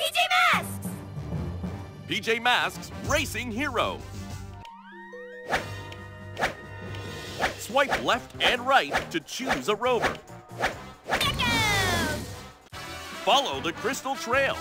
Masks! PJ Masks Racing Hero. Swipe left and right to choose a rover. Geckos! Follow the Crystal Trail.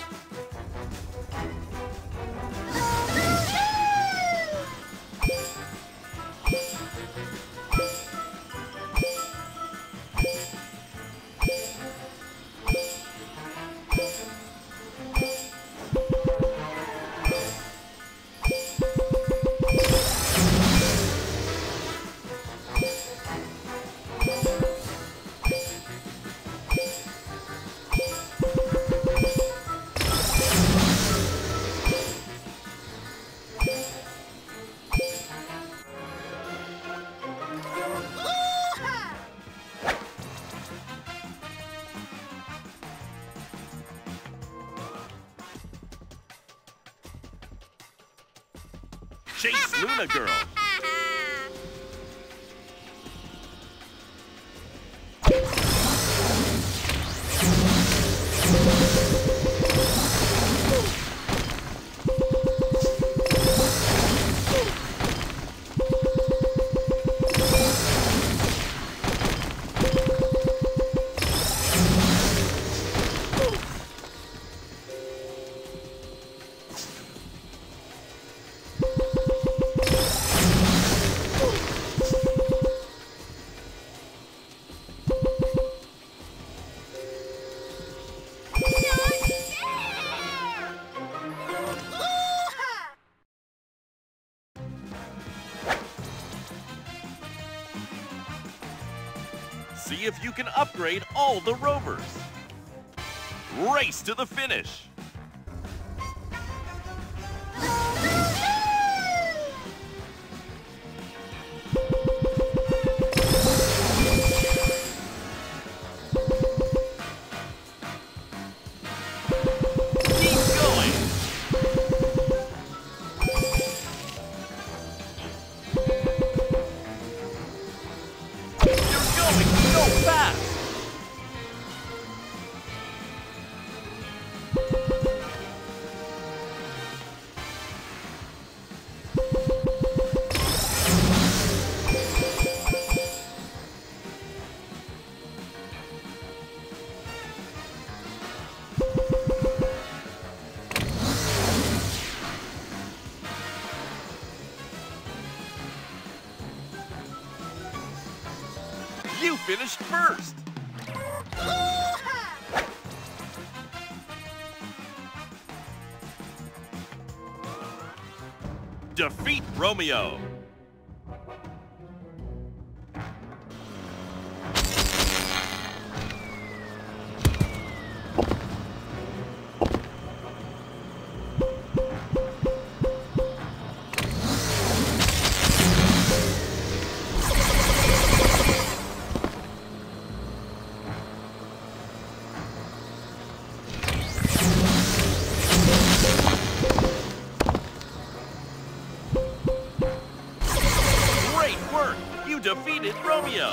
Chase Luna Girl. See if you can upgrade all the rovers. Race to the finish. You finished first. Defeat Romeo. You defeated Romeo!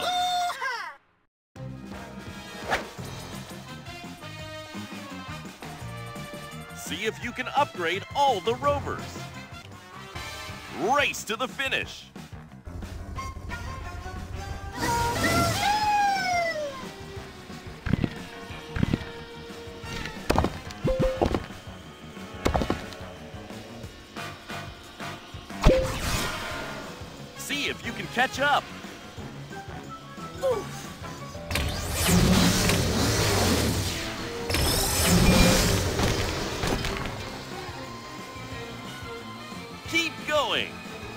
See if you can upgrade all the rovers. Race to the finish. See if you can catch up. Keep going.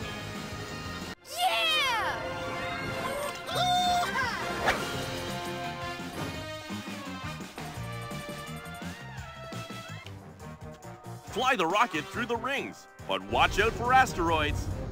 Yeah! Fly the rocket through the rings, but watch out for asteroids.